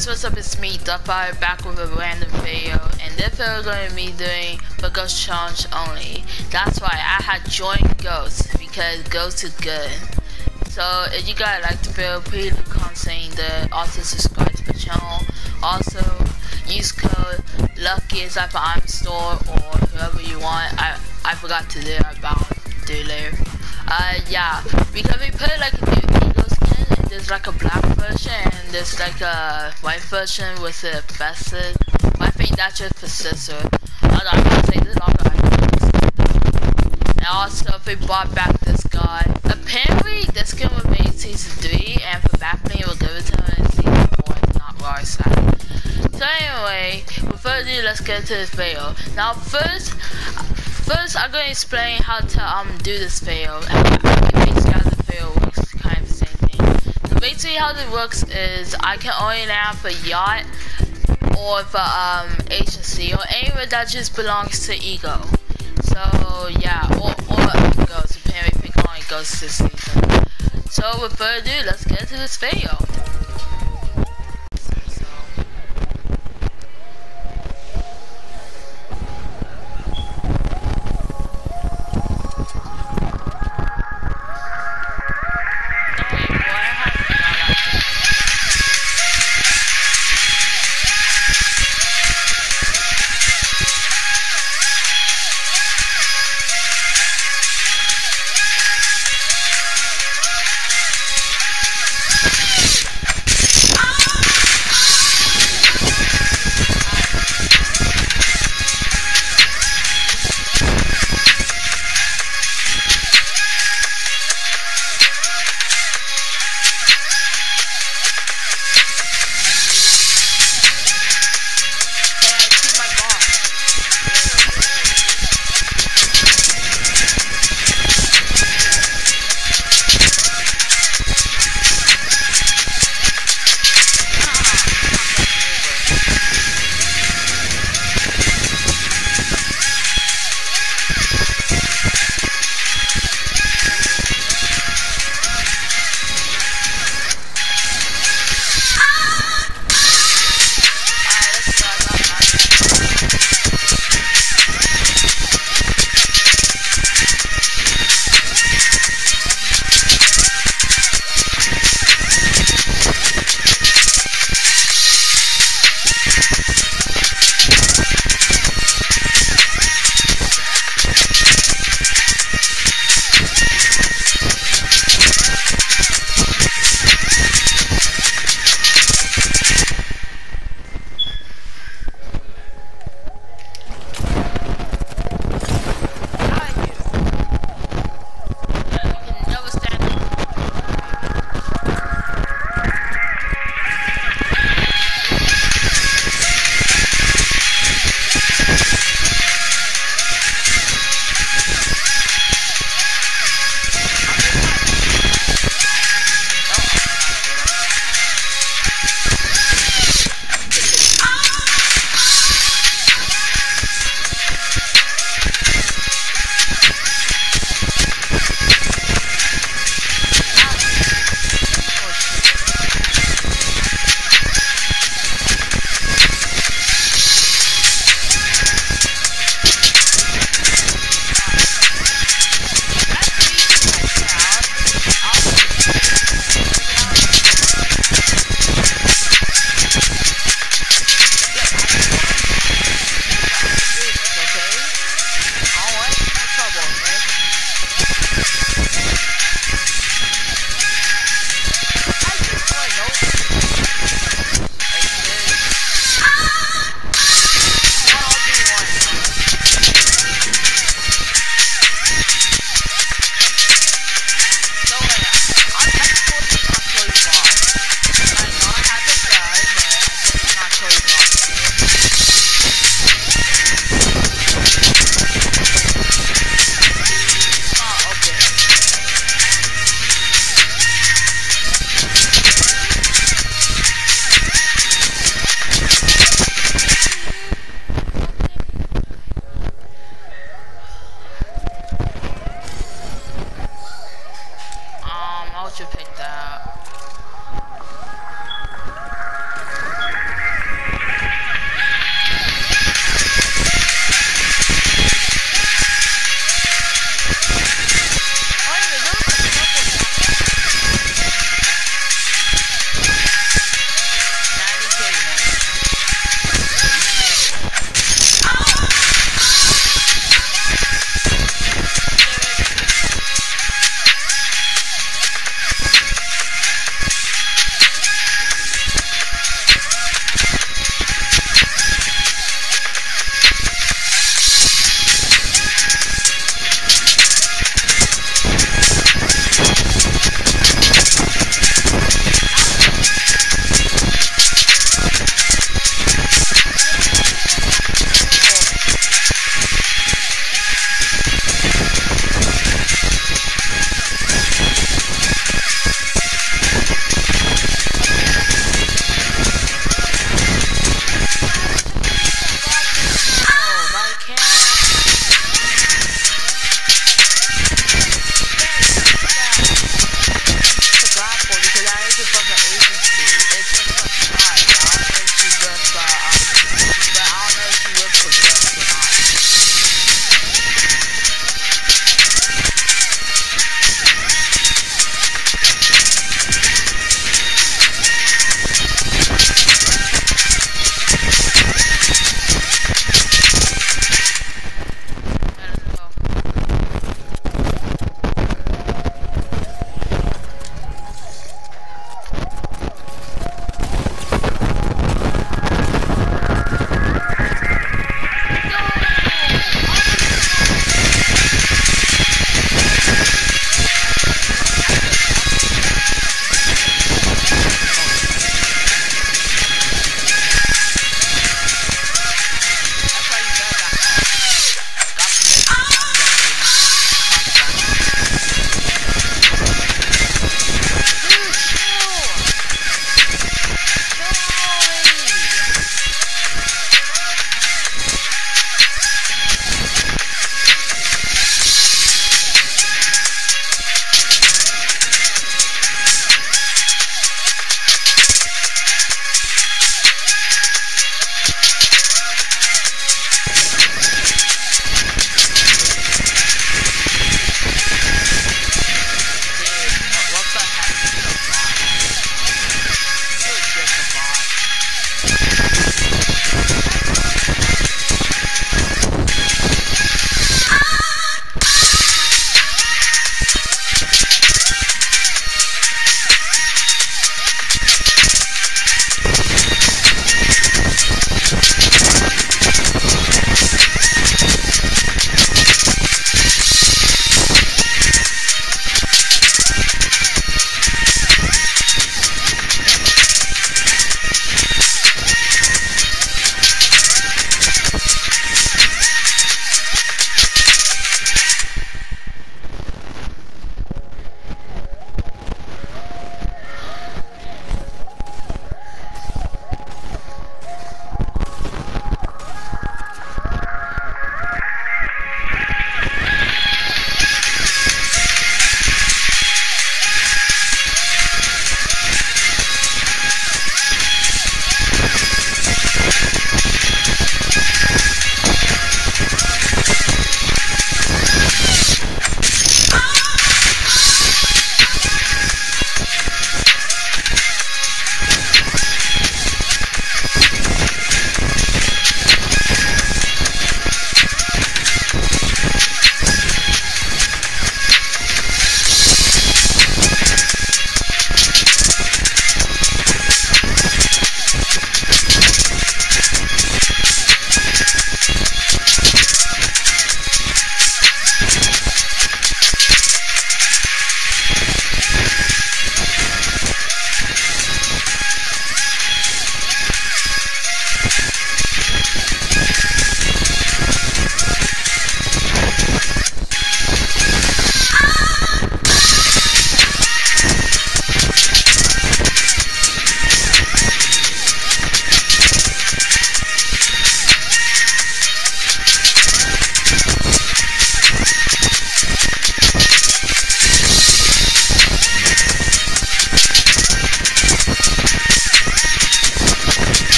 guys, what's up? It's me, Duckfire, back with a random video, and this video is going to be doing for Ghost Challenge only. That's why I had joined Ghost, because Ghost is good. So if you guys like the video, please leave a comment saying that. Also subscribe to the channel. Also use code LUCKY inside the item store or whoever you want. I forgot to do about do later. Yeah, because we put like a new eagle skin, and there's like a black version and there's like a white version with a facet. I think that's just for scissor. I'm gonna say this longer. And also they brought back this guy. Apparently this skin was made in season 3 and for backbling will give it to him in season 4. It's not where I said. So anyway, without ado, let's get into this video. Now first I'm going to explain how to do this video, and basically how the video works, kind of the same thing. So basically how it works is I can only land for yacht or for agency or anywhere that just belongs to ego. So yeah, or ghosts. Apparently we can only ghosts this season. So without ado, let's get into this video.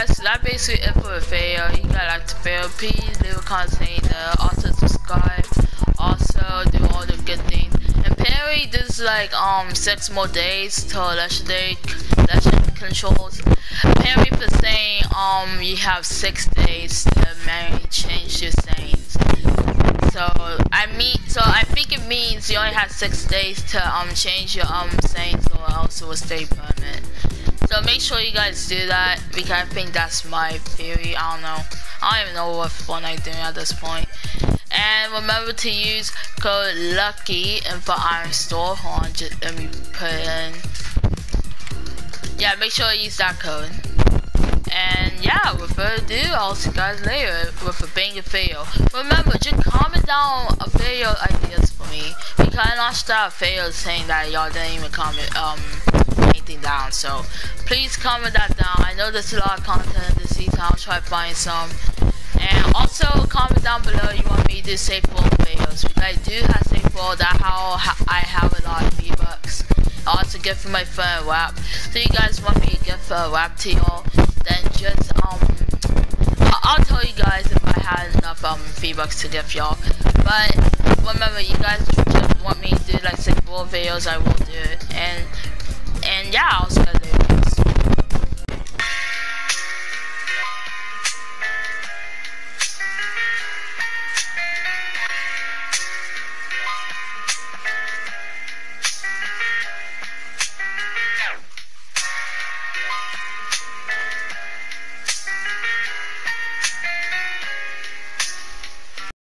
guys, so that basically it for the video. You guys like the video, please leave a comment saying that. Also subscribe. Also do all the good things. And apparently this is like 6 more days till legendary controls. Apparently for saying you have 6 days to manually change your settings. So I think it means you only have 6 days to change your settings, or else it will stay permanent. So make sure you guys do that, because I think that's my theory. I don't know. I don't even know what Fortnite doing at this point. And remember to use code LUCKY in for Iron Store. Hold on, just let me put it in. Yeah, make sure you use that code. And yeah, without further ado, I'll see you guys later with a banger video. Remember, just comment down a video ideas for me, because I launched out a video saying that y'all didn't even comment anything down. So please comment that down. I know there's a lot of content this season. I'll try to find some. And also comment down below you want me to do safe world videos, because I do have safe world. That's how I have a lot of V-Bucks. I also get for my friend rap. So you guys want me to get for a rap to y'all, then just I'll tell you guys if I had enough V-Bucks to give y'all. But remember, you guys just want me to do like safe world videos, I will do it. And yeah, I'll see you guys